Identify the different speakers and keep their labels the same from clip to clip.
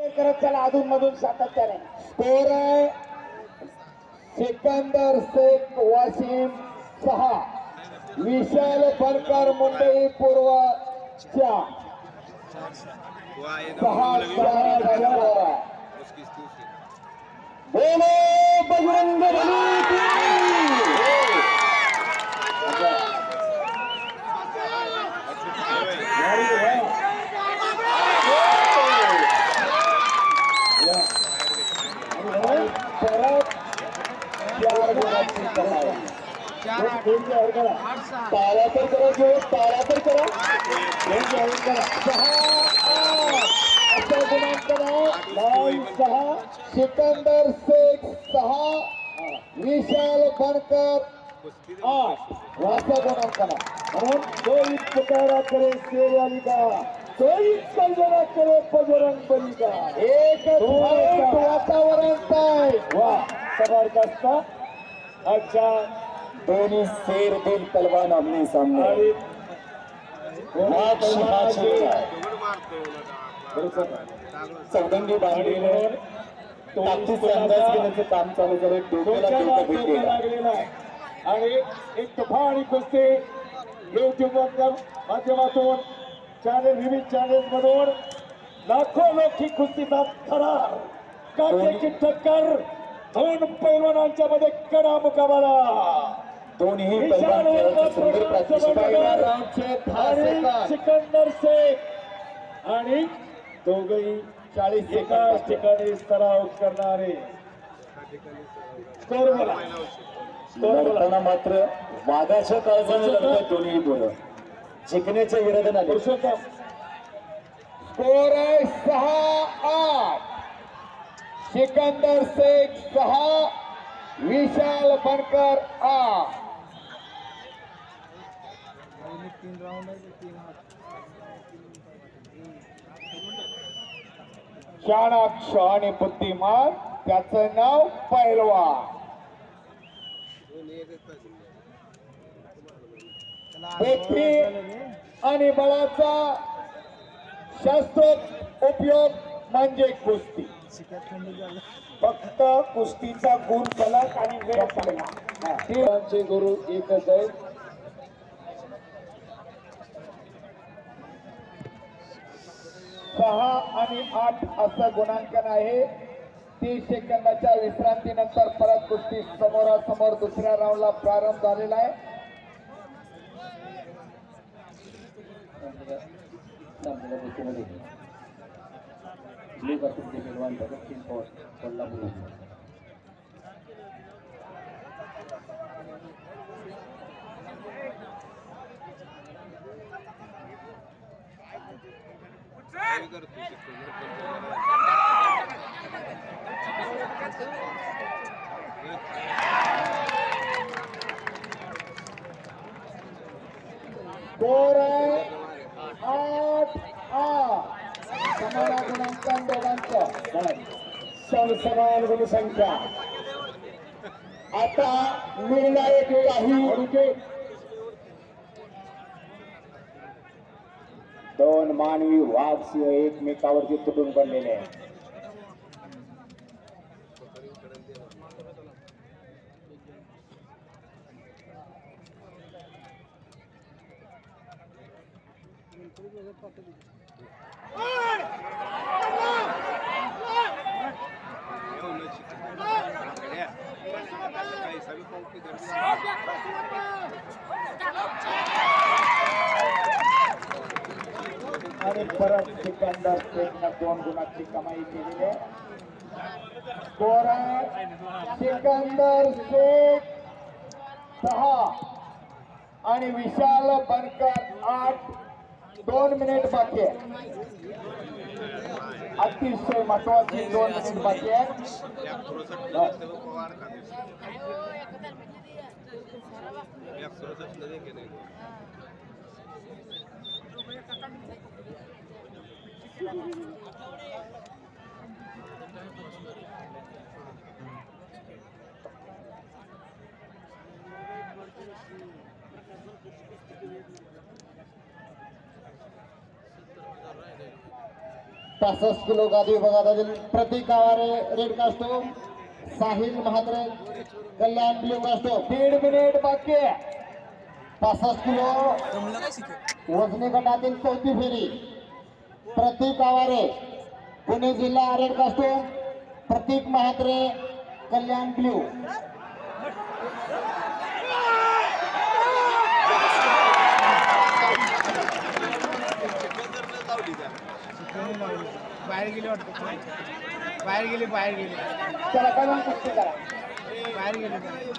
Speaker 1: करत चला अधून मधून सातत्याने.
Speaker 2: स्कोर आहे सिकंदर शेख वाशिम 6, विशाल बनकर मुंबई पूर्व 4. 6 बोलो बजरंग बली की. तारा तर करा जो तारा तर करा सिकंदर शेख 6, विशाल बनकर 8 वाचा गुणांकन. म्हणून कोई पुकारा करे शेरवाली का, कोई कल्पना करे बजरंग बली का. एक वातावरण काय वा जबरदस्त. अच्छा दोन्ही शेर दिल पलवान आमने सामने. चौदंगी बांधलेलं ताकदीचा अंदाज घेण्याचं काम चालू झालं. डोक्याला लागलेलं आहे आणि एक तुफान कुस्ती युट्यूबच्या माध्यमातून चॅनल विविध चॅनल मधून लाखो लोक ही कुस्तीचा थरार काट्याची टक्कर. दोन पैलवानांच्या मध्ये कडा मुकाबला. दोन्ही सिकंदर शेख आणि दोघेही 40 एकाच ठिकाणी सराव करणारे. स्कोर बोला. मात्र वादाच्या काळजाने दोन्ही बोल जिंकण्याच्या विरोधात आले. स्कोर आहे 6-8. सिकंदर शेख 6, विशाल बनकर 8. चाणक्य आणि बुद्धिमान त्याचं नाव पैलवान. बुद्धी आणि बळाचा शास्त्रोक्त उपयोग म्हणजे कुस्ती. फक्त कुस्तीचा गुण फलक आणि वेळ सांगा. गुरु एकच आहे. 6 आणि 8 असं गुणांकन आहे. 30 सेकंदाच्या विश्रांतीनंतर परत कुस्ती समोरासमोर दुसऱ्या राऊंडला प्रारंभ झालेला आहे. स्कोर आहे 8-8. समान गुणांकन दोघांचं. समान गुणसंख्या. आता निर्णायक काही दोन मानवी वाघ सिंह एकमेकावरती तुटून पडलेले आहेत. आणि परत सिकंदर शेखनं 2 गुणाची कमाई केलेली आहे. स्कोर आहे सिकंदर शेख 6 आणि विशाल बनकर 8. 2 मिनिट बाकी आहे. अतिशय महत्वाची 2 मिनिट बाकी आहे. 65 किलो गादी विभागातील Pratik Aware red costume, Sahil Mhatre Kalyan blue costume. 1.5 minute बाकी आहे. 65 किलो वजनी गटातील चौथी फेरी. प्रतीक आवारे पुणे जिल्हा red costume, Pratik Mhatre Kalyan blue.
Speaker 3: बाहेर गेली वाटतं. बाहेर गेली
Speaker 1: चला काय मग कुस्ती करा.
Speaker 3: बाहेर गेली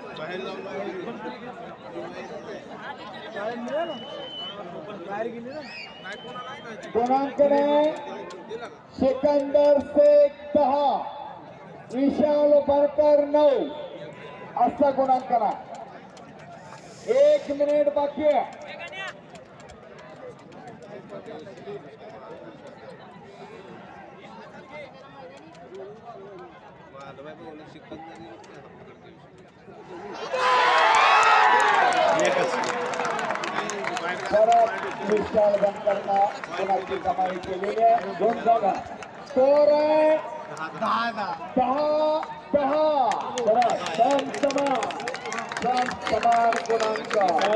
Speaker 3: ना.
Speaker 2: गुणांकडे सिकंदर शेख 10, विशाल बरकर 9 असा गुणांकन आहे. 1 मिनिट बाकी आहे. परत विशाल बनकरनं गुणाची कमाई केलेली आहे. 2 जागा स्कोर आहे 10-10. समान गुणांक.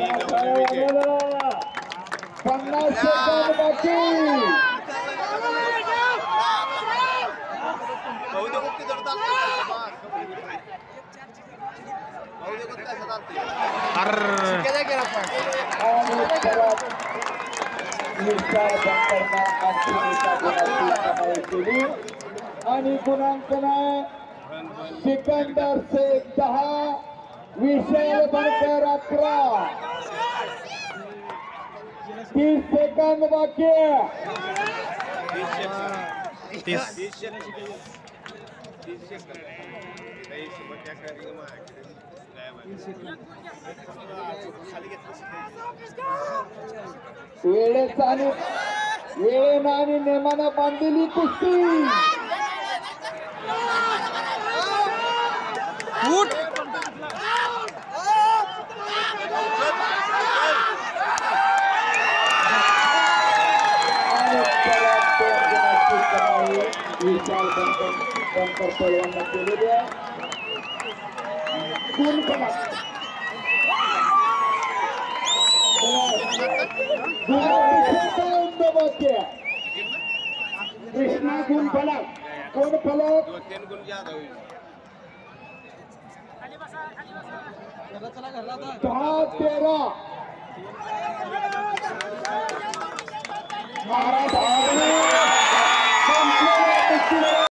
Speaker 2: 50 सेकंद बाकी. आणि गुणांकन सिकंदर शेख 10, विशाल बनकर 11. 30 सेकंद बाकी. वेळेनं आणि नेमानं बांधलेली कुस्ती. विशाल बनकर पैलवान केलेली आहे. गुण फलक कृष्णा गुण फलक. कोण फलक 10-13. महाराज